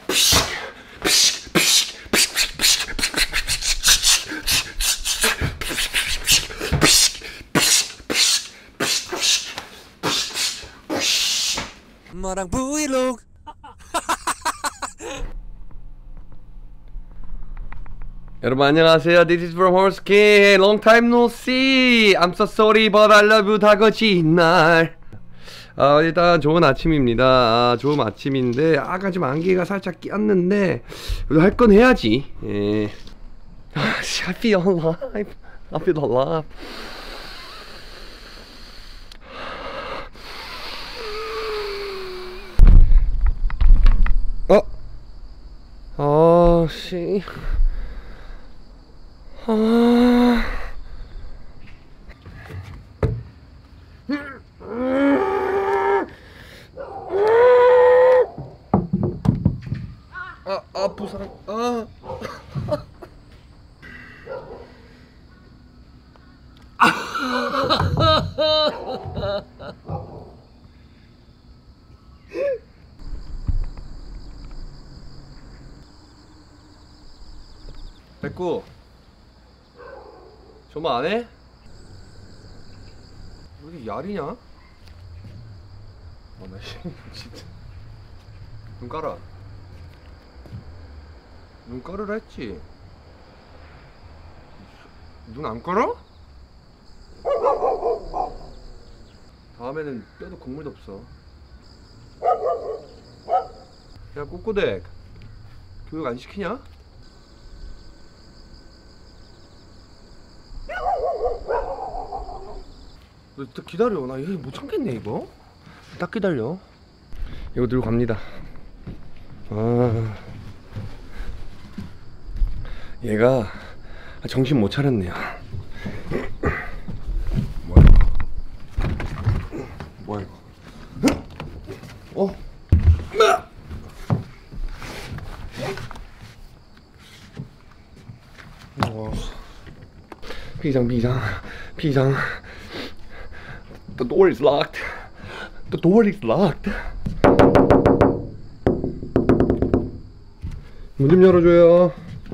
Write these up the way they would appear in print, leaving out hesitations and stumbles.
엄마랑 브이로그. 여러분 안녕하세요. This is from Horse King. Long time no see. I'm so sorry but I love you 다거지 날. 일단 좋은 아침입니다. 좋은 아침인데 아까 좀 안개가 살짝 꼈는데 그래도 할 건 해야지. 예. I feel alive. I feel alive. 씨. 부상. 백구 저만 안 해? 왜 이렇게 야리냐? 나 진짜 눈 깔아. 눈 깔으라 했지. 눈 안 깔아? 다음에는 뼈도 국물도 없어. 야 꼬꼬댁 교육 안 시키냐? 너 기다려. 나 이거 못 참겠네 이거. 딱 기다려. 이거 들고 갑니다. 얘가 정신 못 차렸네요. 뭐야 이거? 뭐야 이거? 비상. The door is locked. The door is locked. 문 좀 열어줘요.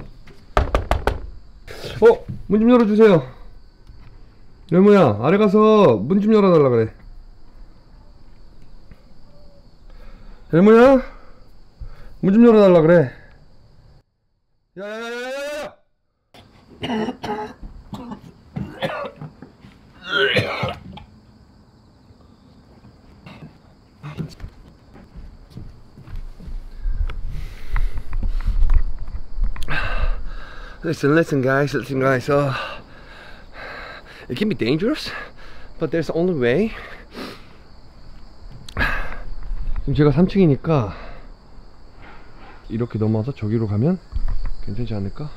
문 좀 열어주세요. 레모야, 아래 가서 문 좀 열어달라 그래. 레모야, 문 좀 열어달라 그래. 야야야야야야! Listen guys, it can be dangerous, but there's only way. 지금 제가 3층이니까 이렇게 넘어와서 저기로 가면 괜찮지 않을까?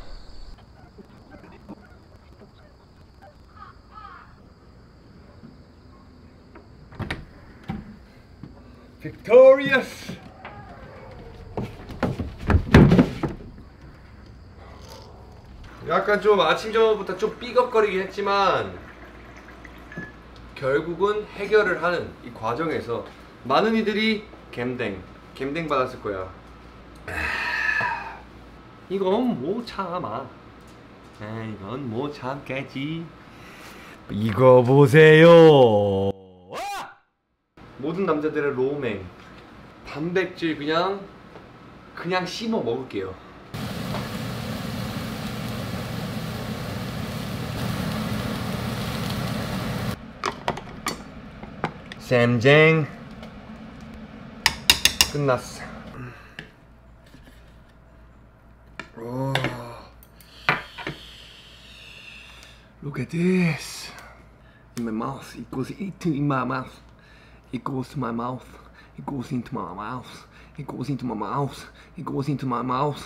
Victorious! 약간 좀 아침 전부터 좀 삐걱거리긴 했지만 결국은 해결을 하는 이 과정에서 많은 이들이 갬댕 받았을 거야. 이건 못 참아. 이건 못 참겠지. 이거 보세요. 모든 남자들의 로맨 단백질 그냥 씹어 먹을게요. 샘쟁 끝났어. Look at this. In my mouth. It goes into in my mouth. It goes to my mouth. It goes into my mouth. It goes into my mouth. It goes into my mouth.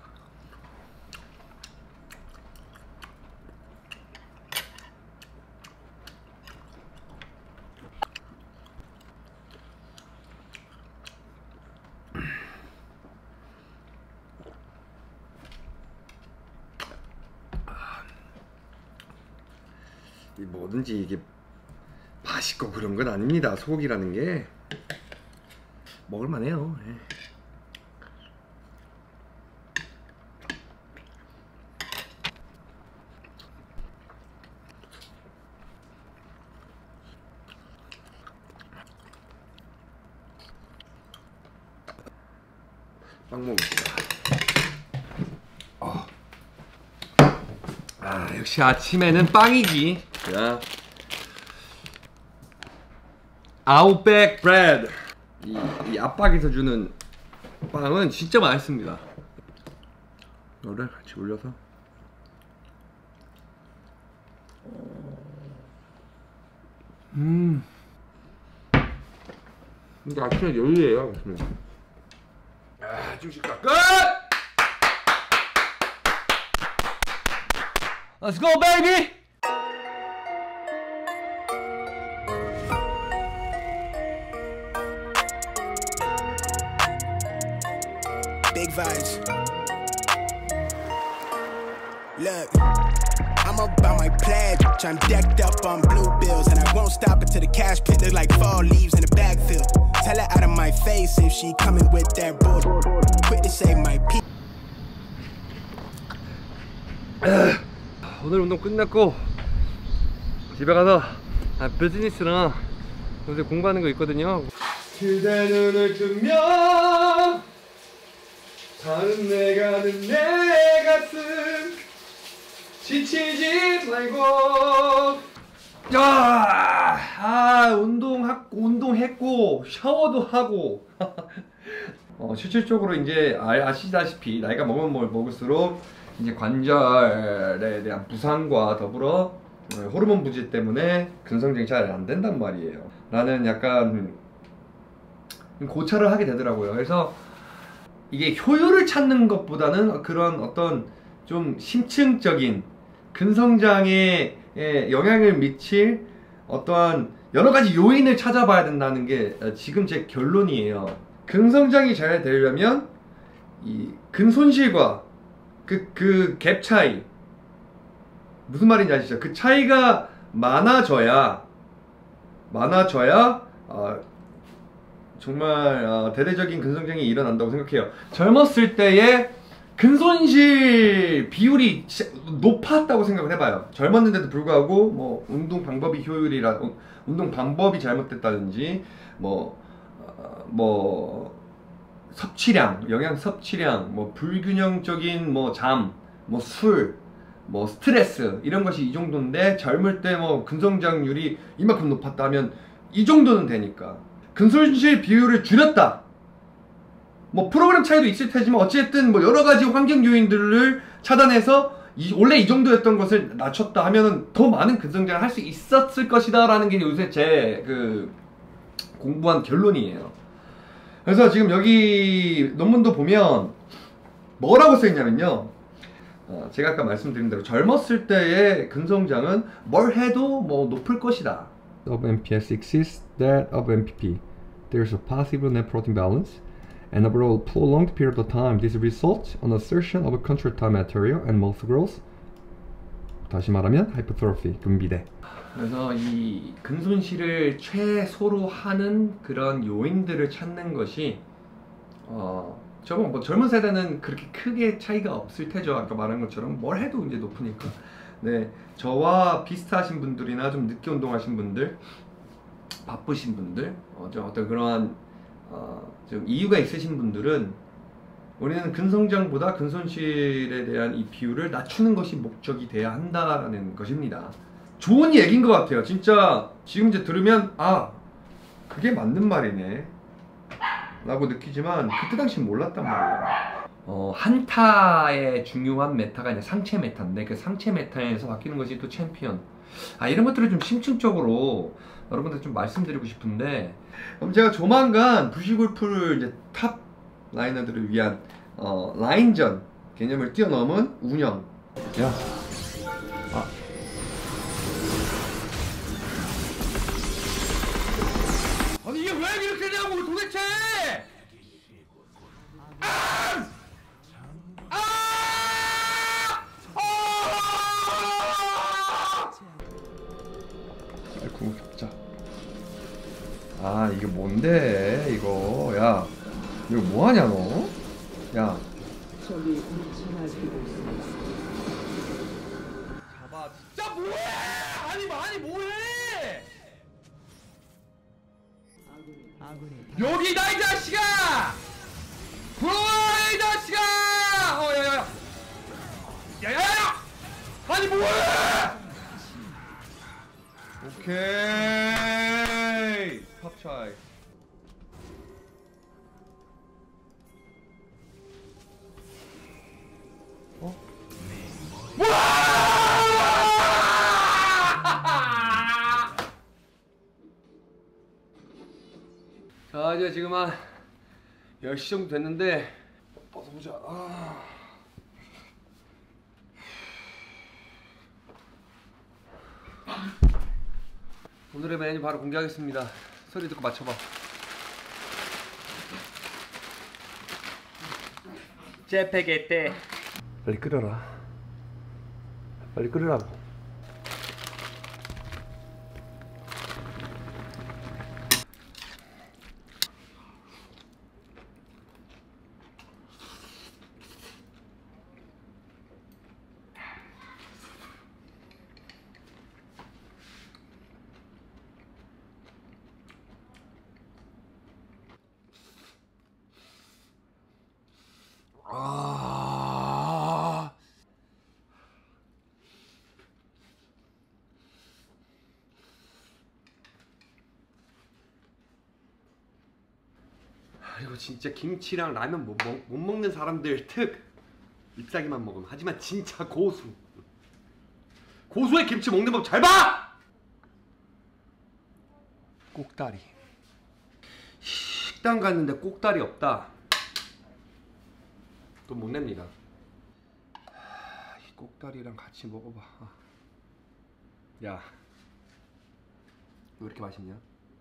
뭐든지 이게 맛있고 그런 건 아닙니다. 소고기라는 게 먹을만해요. 빵 먹읍시다. 역시 아침에는 빵이지. 자, 아웃백 브레드. 이 압박에서 주는 빵은 진짜 맛있습니다. 이거를 같이 올려서. 이게 아침에 여유예요. 중식가 끝! Let's go, baby! Big vibes. Look, I'm about my pledge. I'm decked up on blue bills, and I won't stop until the cash pit look like fall leaves in the backfield. Tell her out of my face if she coming with that bull. Quit to say my pe. 오늘 운동 끝났고 집에 가서 비즈니스랑 요새 공부하는 거 있거든요. 그대 눈을 뜨면 다른 내가 내 가슴 지치지 말고. 운동했고 샤워도 하고 실질적으로 이제 아시다시피 나이가 먹으면 먹을수록 이제 관절에 대한 부상과 더불어 호르몬 부재 때문에 근성장이 잘 안 된단 말이에요. 라는 약간 고찰을 하게 되더라고요. 그래서 이게 효율을 찾는 것보다는 그런 어떤 좀 심층적인 근성장에 영향을 미칠 어떠한 여러 가지 요인을 찾아봐야 된다는 게 지금 제 결론이에요. 근성장이 잘 되려면 이 근손실과 그 갭 차이, 무슨 말인지 아시죠? 그 차이가 많아져야 정말 대대적인 근성장이 일어난다고 생각해요. 젊었을 때의 근손실 비율이 높았다고 생각을 해봐요. 젊었는데도 불구하고 뭐 운동 방법이 운동 방법이 잘못됐다든지 섭취량, 영양 섭취량, 불균형적인 잠, 술, 스트레스 이런 것이 이 정도인데 젊을 때 근성장률이 이만큼 높았다면 이 정도는 되니까 근손실 비율을 줄였다. 프로그램 차이도 있을 테지만 어쨌든 여러 가지 환경 요인들을 차단해서 원래 이 정도였던 것을 낮췄다 하면은 더 많은 근성장을 할 수 있었을 것이다 라는 게 요새 제 공부한 결론이에요. 그래서 지금 여기 논문도 보면 뭐라고 써있냐면요, 제가 아까 말씀드린 대로 젊었을 때의 근성장은 뭘 해도 높을 것이다. Of MPS exceeds that of MPP. There's a possible net protein balance. And over a prolonged period of time, this results on assertion of a contractile material and muscle growth. 다시 말하면 hypertrophy, 근비대. 그래서 이 근손실을 최소로 하는 그런 요인들을 찾는 것이 젊은 세대는 그렇게 크게 차이가 없을 테죠. 아까 말한 것처럼 뭘 해도 이제 높으니까. 네, 저와 비슷하신 분들이나 좀 늦게 운동하신 분들, 바쁘신 분들, 좀 어떤 그러한 좀 이유가 있으신 분들은 우리는 근성장보다 근손실에 대한 이 비율을 낮추는 것이 목적이 돼야 한다는 것입니다. 좋은 얘기인 것 같아요. 진짜 지금 이제 들으면 그게 맞는 말이네 라고 느끼지만 그때 당시 몰랐단 말이에요. 한타의 중요한 메타가 이제 상체 메타인데 그 상체 메타에서 바뀌는 것이 또 챔피언. 이런 것들을 좀 심층적으로 여러분들 좀 말씀드리고 싶은데, 그럼 제가 조만간 부시골프를 이제 탑 라이너들을 위한 라인전 개념을 뛰어넘은 운영. 아니 이게 왜 이렇게 되냐고 도대체! 아이고 겹자. 이게 뭔데 이거? 야, 이거 뭐하냐 너? 야, 저기 우천할 필요 있습니다. 잡아. 진짜 뭐해? 아니 뭐해? 아군이 여기다 이 자식아! 브로이! 오케이. 탑 차이. 어? 자, 이제 지금 한 10시 정도 됐는데 벗어보자. 오늘의 메뉴 바로 공개하겠습니다. 소리 듣고 맞춰봐. 제페게떼. 빨리 끓여라. 빨리 끓으라고. 이거 진짜 김치랑 라면 못 먹는 사람들 특 잎사귀만 먹으면. 하지만 진짜 고수의 김치 먹는 법 잘 봐! 꼭다리. 식당 갔는데 꼭다리 없다. 돈 못 냅니다. 이 꼭다리랑 같이 먹어봐. 야, 왜 이렇게 맛있냐?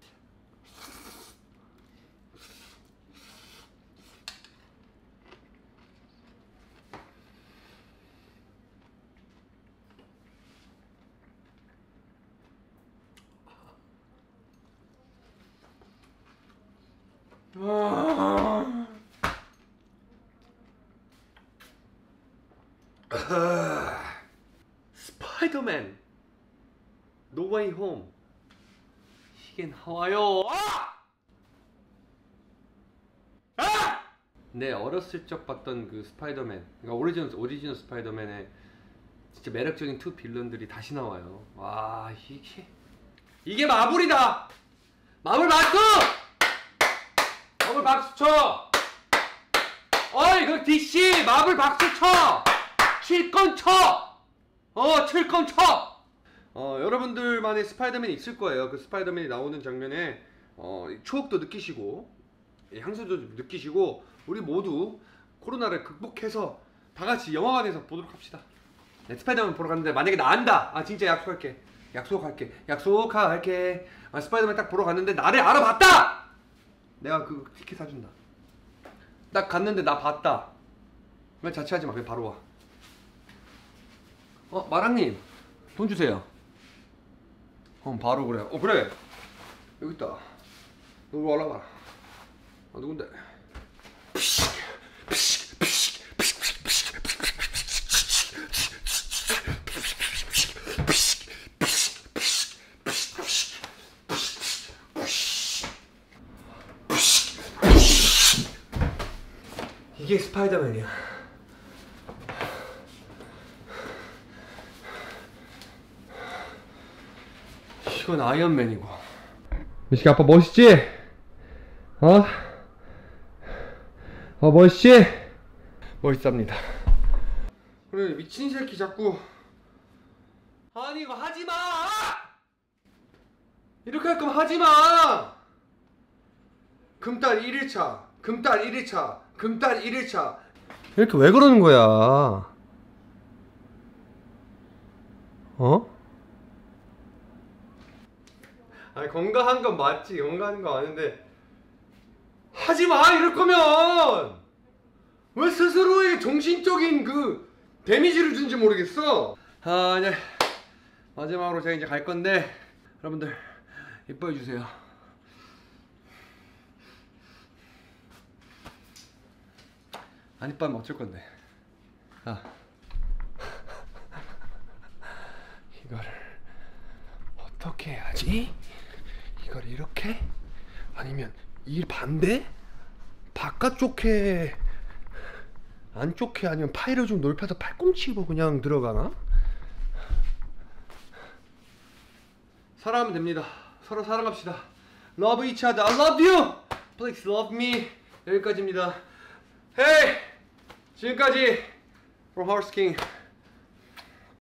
스파이더맨 노 웨이 홈. 이게 나와요. 네, 어렸을 적 봤던 그 스파이더맨, 그러니까 오리지널 스파이더맨의 진짜 매력적인 투 빌런들이 다시 나와요. 와, 이게 마블이다. 마블 박수! 마블 박수 쳐! 어이, 그 DC 마블 박수 쳐! 칠건 쳐! 칠건 쳐! 여러분들만의 스파이더맨이 있을 거예요. 그 스파이더맨이 나오는 장면에 추억도 느끼시고 향수도 느끼시고 우리 모두 코로나를 극복해서 다 같이 영화관에서 보도록 합시다. 네, 스파이더맨 보러 갔는데 만약에 나간다. 진짜 약속할게. 스파이더맨 딱 보러 갔는데 나를 알아봤다! 내가 그 티켓 사준다. 딱 갔는데 나 봤다. 왜 자취하지 마. 그냥 바로 와. 마랑님 돈 주세요. 바로 그래. 그래. 여기 있다. 너 올라와. 누군데? 이게 스파이더맨이야. 이건 아이언맨이고. 미식이 아빠 멋있지? 멋있지? 멋있답니다. 그래, 미친 새끼 자꾸. 아니, 이거 하지마! 이렇게 할 거면 하지마! 금딸 1일차, 금딸 1일차, 금딸 1일차. 이렇게 왜 그러는 거야? 아니, 건강한 건 맞지. 건강한 거 아는데 하지마! 이럴 거면! 왜 스스로의 정신적인 그 데미지를 준지 모르겠어. 이제 마지막으로 제가 이제 갈 건데 여러분들 이뻐해 주세요. 안 이뻐하면 어쩔 건데. 이거를 어떻게 해야지? 이걸 이렇게? 아니면 이 반대? 바깥쪽 해? 안쪽 해? 아니면 파이를 좀 넓혀서 팔꿈치로 그냥 들어가나? 사랑하면 됩니다. 서로 사랑합시다. Love each other. I love you. Please love me. 여기까지입니다. Hey! 지금까지 From Horse King.